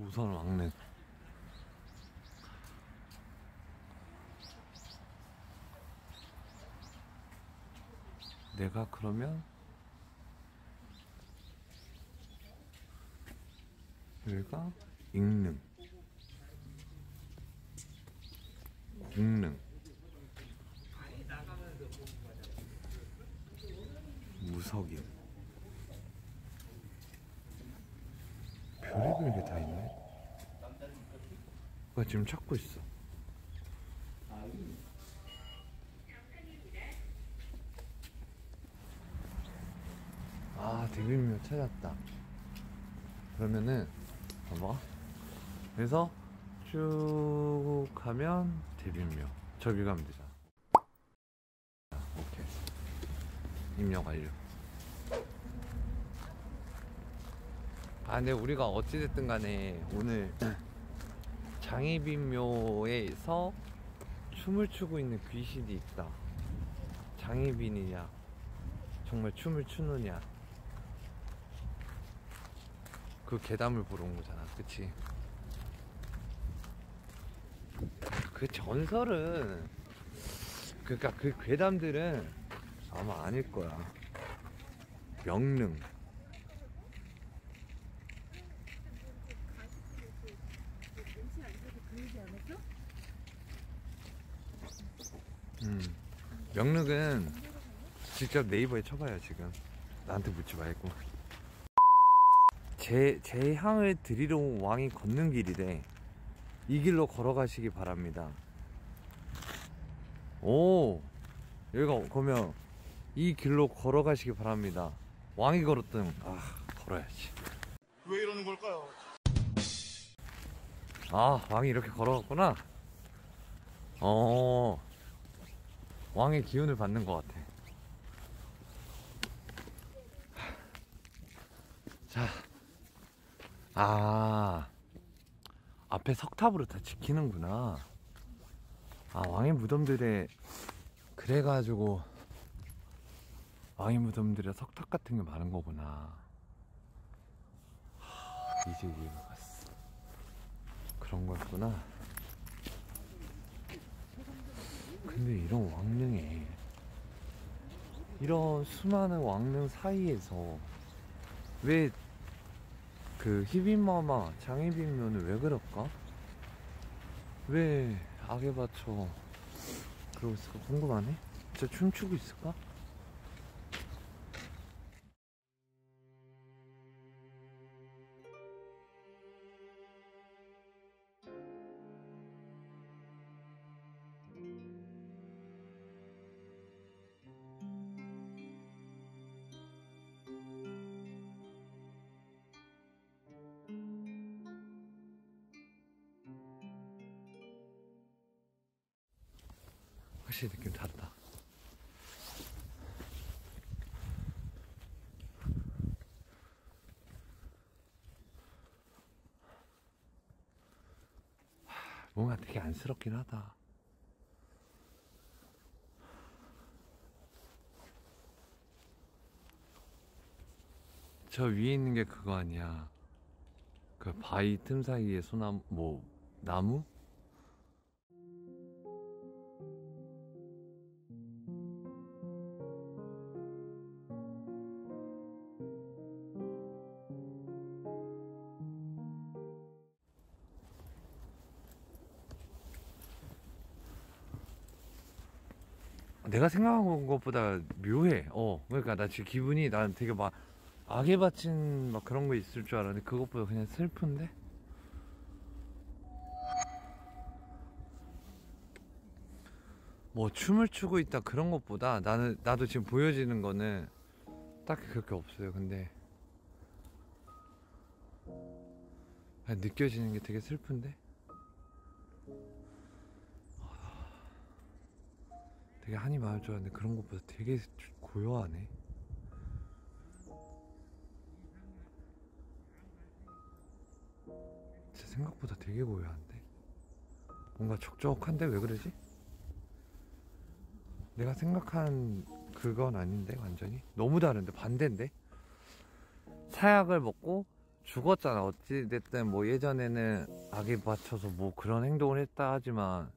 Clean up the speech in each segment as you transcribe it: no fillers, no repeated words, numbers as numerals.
우선 왕릉. 내가 그러면 여기가 익릉. 무석인. 별의별 게 다 있네. 나 지금 찾고 있어. 아, 대비묘 찾았다. 그러면은 봐봐. 그래서 쭉 가면 대비묘. 저기 가면 되잖아. 오케이. 입력 완료. 아, 근데 우리가 어찌됐든 간에 오늘 장희빈묘에서 춤을 추고 있는 귀신이 있다. 장희빈이냐, 정말 춤을 추느냐, 그 괴담을 보러 온 거잖아. 그치? 그 전설은, 그러니까 그 괴담들은 아마 아닐 거야. 명릉. 명릉은 직접 네이버에 쳐봐요. 지금 나한테 묻지 말고. 제 향을 드리러 온 왕이 걷는 길이래. 이 길로 걸어가시기 바랍니다. 오, 여기가 그러면 이 길로 걸어가시기 바랍니다. 왕이 걸었던. 아, 걸어야지. 왜 이러는 걸까요? 아, 왕이 이렇게 걸어갔구나. 왕의 기운을 받는 것 같아. 자, 앞에 석탑으로 다 지키는구나. 아, 왕의 무덤들에, 그래가지고 왕의 무덤들에 석탑 같은 게 많은 거구나. 이제 이해가 갔어. 그런 거였구나. 근데 이런 왕릉에, 이런 수많은 왕릉 사이에서 왜 그 희빈마마 장희빈묘는 왜 그럴까? 왜 악에 받쳐 그러고 있을까? 궁금하네. 진짜 춤추고 있을까? 확실히 느낌 다르다. 뭔가 되게 안쓰럽긴 하다. 저 위에 있는 게 그거 아니야? 그 바위 틈 사이에 소나무, 뭐 나무? 내가 생각한 것보다 묘해. 그러니까 나 지금 기분이, 난 되게 막 악에 바친 막 그런 거 있을 줄 알았는데 그것보다 그냥 슬픈데? 뭐 춤을 추고 있다 그런 것보다 나도 지금 보여지는 거는 딱히 그렇게 없어요. 근데 그냥 느껴지는 게 되게 슬픈데? 되게 한이 많을 줄 알았는데 그런 것보다 되게 고요하네. 진짜 생각보다 되게 고요한데? 뭔가 촉촉한데 왜 그러지? 내가 생각한 그건 아닌데 완전히? 너무 다른데? 반대인데? 사약을 먹고 죽었잖아. 어찌됐든 뭐 예전에는 악에 맞춰서 뭐 그런 행동을 했다 하지만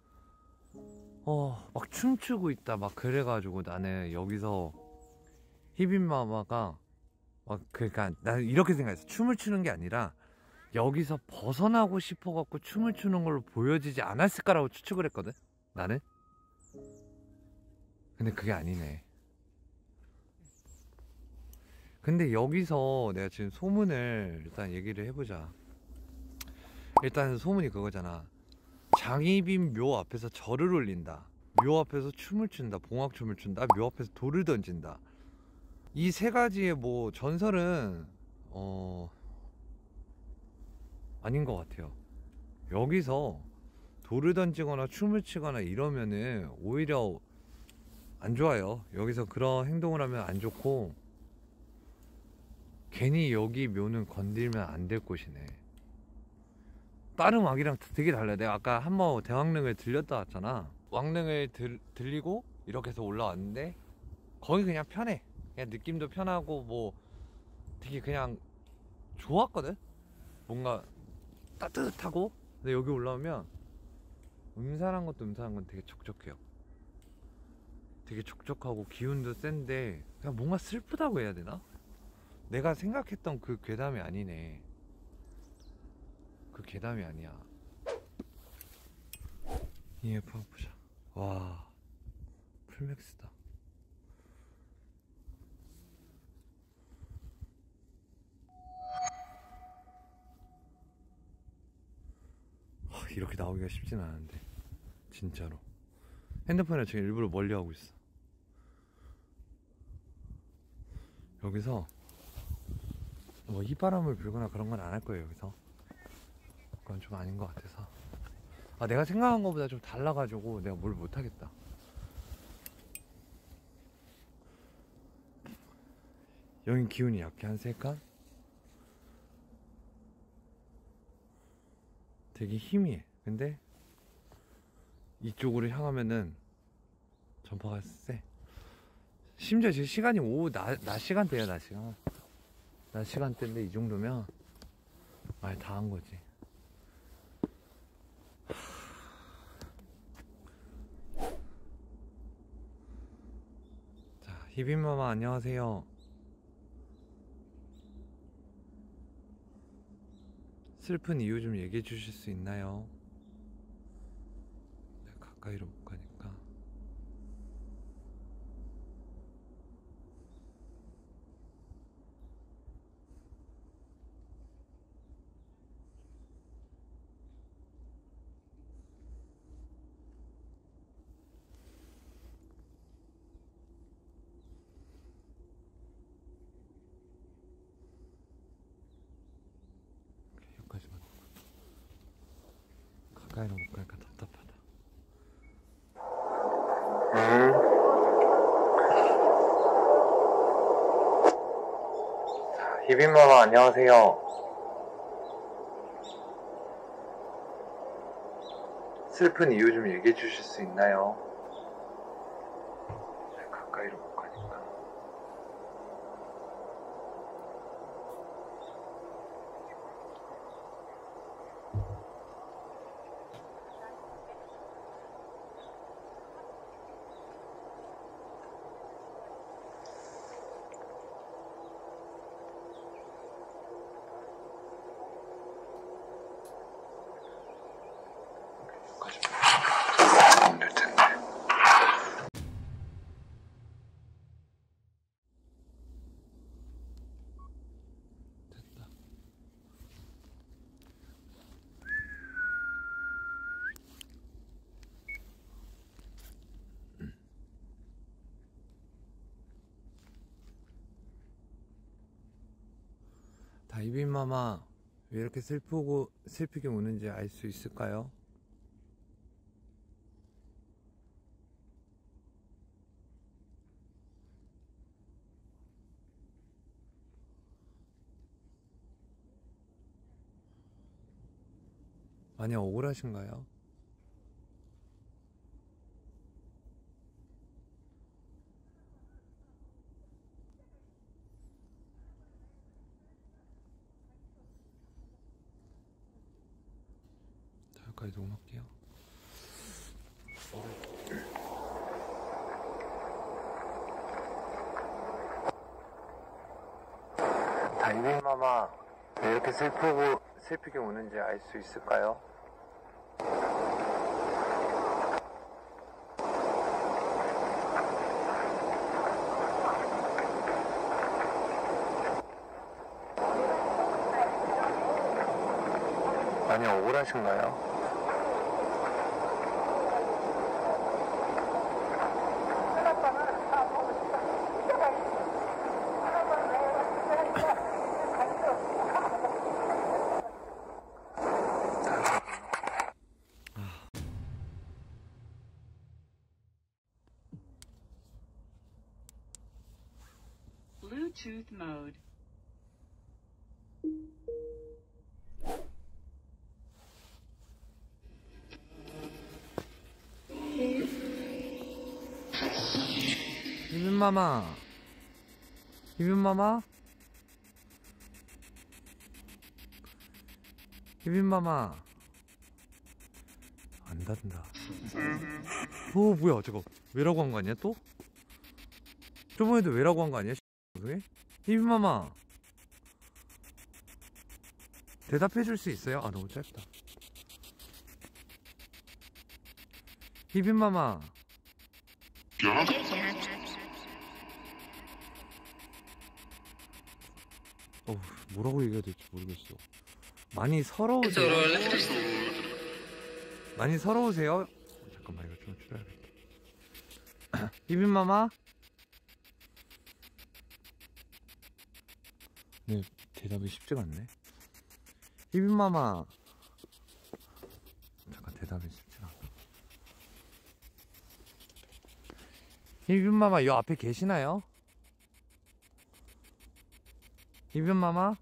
막 춤추고 있다 막 그래가지고 나는 여기서 히빈마마가 막 그러니까 나는 이렇게 생각했어. 춤을 추는 게 아니라 여기서 벗어나고 싶어갖고 춤을 추는 걸로 보여지지 않았을까라고 추측을 했거든 나는. 근데 그게 아니네. 근데 여기서 내가 지금 소문을 일단 얘기를 해보자. 일단 소문이 그거잖아. 장희빈 묘 앞에서 절을 올린다, 묘 앞에서 춤을 춘다, 봉황춤을 춘다, 묘 앞에서 돌을 던진다. 이 세 가지의 뭐 전설은 아닌 것 같아요. 여기서 돌을 던지거나 춤을 추거나 이러면은 오히려 안 좋아요. 여기서 그런 행동을 하면 안 좋고, 괜히 여기 묘는 건들면 안 될 곳이네. 다른 왕이랑 되게 달라요. 내가 아까 한번 대왕릉을 들렸다 왔잖아. 왕릉을 들리고 이렇게 해서 올라왔는데 거기 그냥 편해. 그냥 느낌도 편하고 뭐 되게 그냥 좋았거든. 뭔가 따뜻하고. 근데 여기 올라오면 음산한 것도 음산한 건 되게 촉촉해요. 되게 촉촉하고 기운도 센데 그냥 뭔가 슬프다고 해야 되나? 내가 생각했던 그 괴담이 아니네. 그 괴담이 아니야. EF 한번 보자. 와, 풀맥스다. 이렇게 나오기가 쉽진 않은데 진짜로. 핸드폰을 지금 일부러 멀리 하고 있어. 여기서 뭐 이바람을 불거나 그런 건 안 할 거예요. 여기서 그건 좀 아닌 것 같아서. 내가 생각한 것보다 좀 달라가지고 내가 뭘 못하겠다. 여긴 기운이 약해. 한 3칸? 되게 희미해. 근데 이쪽으로 향하면은 전파가 세. 심지어 지금 시간이 오후 낮 시간대야. 낮 시간대인데 이 정도면 말 다 한 거지. 자, 히빈마마 안녕하세요. 슬픈 이유 좀 얘기해 주실 수 있나요? 내가 가까이로 못 가니까. 여기까지만. 가까이로 못 가니까 답답하다. 히빈마마 안녕하세요. 슬픈 이유 좀 얘기해 주실 수 있나요? 가까이로 못 가니까. 안 될 텐데. 됐다. 다이빈마마 왜 이렇게 슬프게 우는지 알 수 있을까요? 많이 억울하신가요? 여기까지 녹음할게요. 다이빙마마 왜 이렇게 슬프게 우는지 알 수 있을까요? 많이 억울하신가요? Bluetooth mode. 희빈마마, 희빈마마, 희빈마마. 안 닫는다. 오, 뭐야 저거. 왜라고 한 거 아니야 또? 저번에도 왜라고 한 거 아니야? 왜? 희빈마마, 대답해 줄 수 있어요? 아, 너무 짧다. 희빈마마. 뭐라고 얘기해야 될지 모르겠어. 많이 서러우세요? 많이 서러우세요? 잠깐만, 이거 좀 줄여야겠다. 희빈마마? 네, 대답이 쉽지가 않네. 희빈마마. 잠깐, 대답이 쉽지가 않아. 희빈마마, 요 앞에 계시나요? 희빈마마?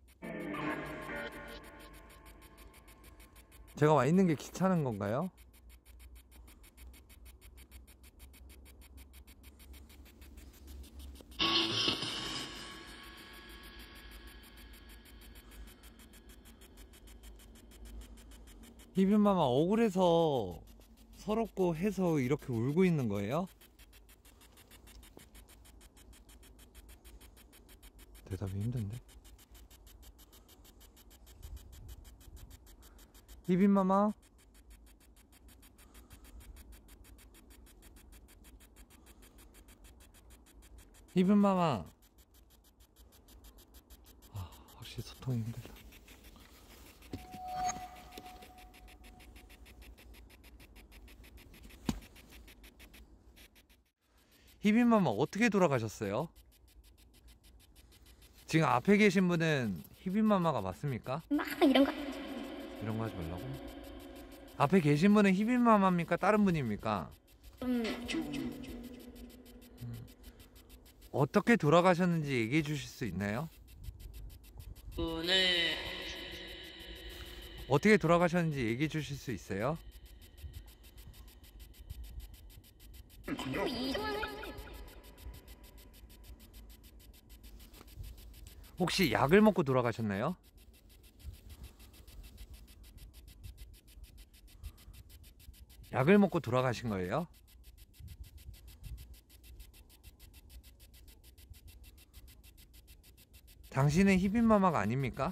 제가 와 있는 게 귀찮은 건가요? 희빈마마, 억울해서 서럽고 해서 이렇게 울고 있는 거예요? 대답이 힘든데? 희빈마마? 희빈마마. 확실히 소통이 힘들다. 희빈마마 어떻게 돌아가셨어요? 지금 앞에 계신 분은 희빈마마가 맞습니까? 막 이런 거 이런 거 하지 말라고? 앞에 계신 분은 희빈마마입니까? 다른 분입니까? 어떻게 돌아가셨는지 얘기해 주실 수 있나요? 어떻게 돌아가셨는지 얘기해 주실 수 있어요? 혹시 약을 먹고 돌아가셨나요? 약을 먹고 돌아가신 거예요? 당신은 희빈마마가 아닙니까?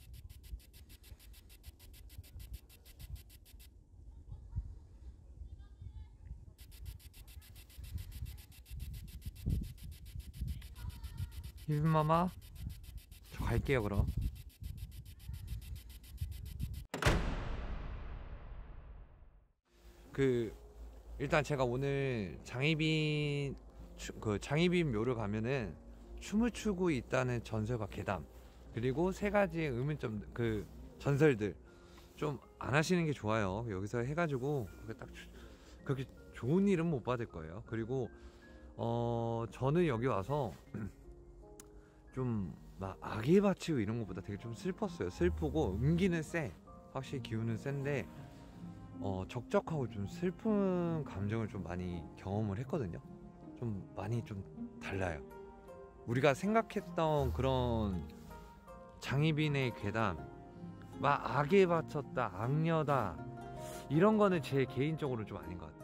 희빈마마, 저 갈게요 그럼. 일단 제가 오늘 장희빈 장희빈 묘를 가면은 춤을 추고 있다는 전설과 괴담, 그리고 세 가지의 의문점, 전설들 좀 안 하시는 게 좋아요. 여기서 해가지고 그렇게 좋은 일은 못 받을 거예요. 그리고 저는 여기 와서 좀 막 악에 바치고 이런 것보다 되게 좀 슬펐어요. 슬프고 음기는 확실히 기운은 센데 적적하고 좀 슬픈 감정을 좀 많이 경험을 했거든요. 좀 많이 좀 달라요. 우리가 생각했던 그런 장희빈의 괴담, 막 악에 바쳤다, 악녀다, 이런 거는 제 개인적으로 좀 아닌 것 같아.